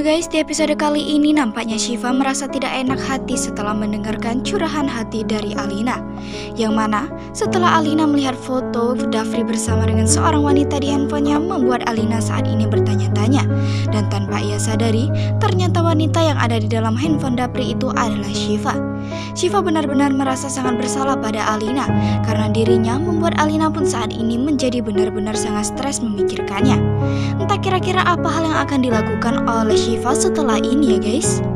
guys, di episode kali ini nampaknya Syifa merasa tidak enak hati setelah mendengarkan curahan hati dari Alina. Yang mana setelah Alina melihat foto Dafri bersama dengan seorang wanita di handphonenya membuat Alina saat ini bertanya-tanya. Dan tanpa ia sadari, ternyata wanita yang ada di dalam handphone Dafri itu adalah Syifa. Syifa benar-benar merasa sangat bersalah pada Alina karena dirinya membuat Alina pun saat ini menjadi benar-benar sangat stres memikirkannya. Entah kira-kira apa hal yang akan dilakukan oleh Syifa setelah ini ya guys.